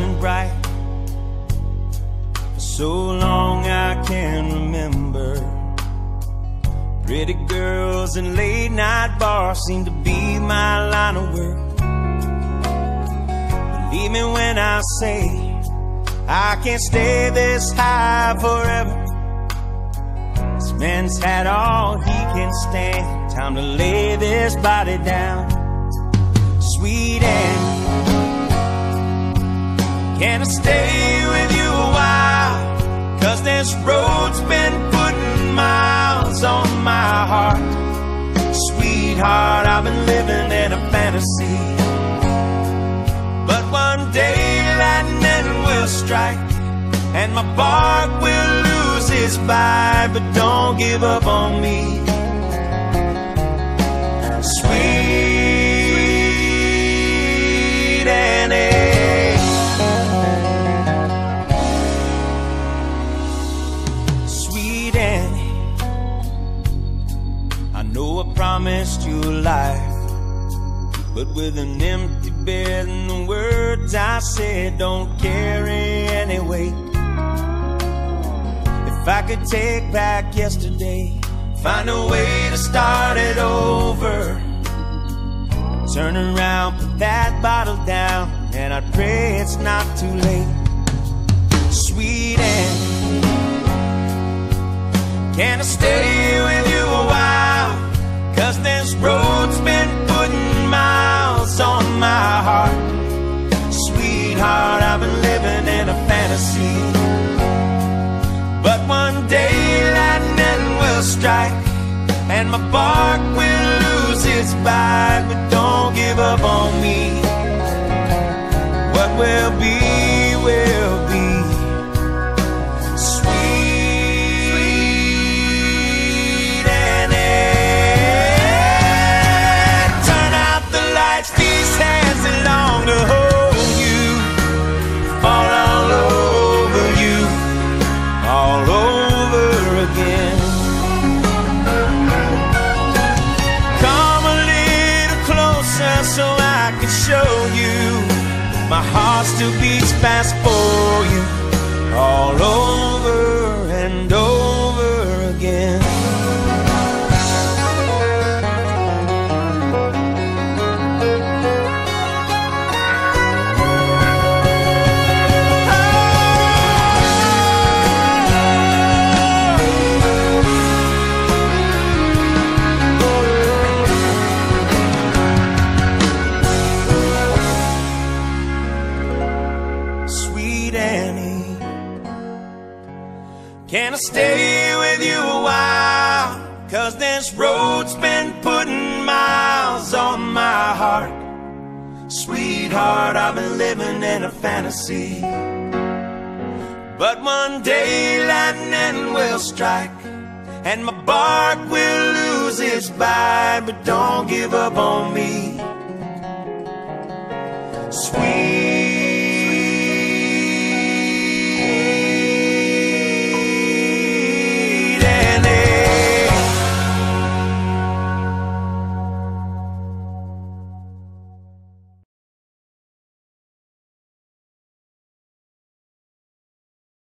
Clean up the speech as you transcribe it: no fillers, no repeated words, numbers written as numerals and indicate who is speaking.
Speaker 1: shine bright. For so long I can remember, pretty girls and late night bars seem to be my line of work. Believe me when I say I can't stay this high forever. This man's had all he can stand. Time to lay this body down. Sweet Annie, can I stay with you a while? 'Cause this road's been putting miles on my heart. Sweetheart, I've been living in a fantasy, but one day lightning will strike and my bark will lose its bite. But don't give up on me, Sweet Annie. Sweet Annie, I know I promised you a life, but with an empty bed and the words I said don't carry any weight. If I could take back yesterday, find a way to start it over, turn around, put that bottle down, and I pray it's not too late. Sweet Annie, can I stay with you a while? 'Cause this road's been putting miles on my heart. Sweetheart, I've been living in a fantasy, but one day lightning will strike and my bark will lose its bite. But don't give up on me, what will be, will be. Sweet Annie, turn out the lights, these hands belong to hold you, fall all over you, all over again. Come a little closer so I can show you my heart still beats fast for you, all over and over again. Can I stay with you a while? 'Cause this road's been putting miles on my heart. Sweetheart, I've been living in a fantasy, but one day lightning will strike and my bark will lose its bite. But don't give up on me, Sweet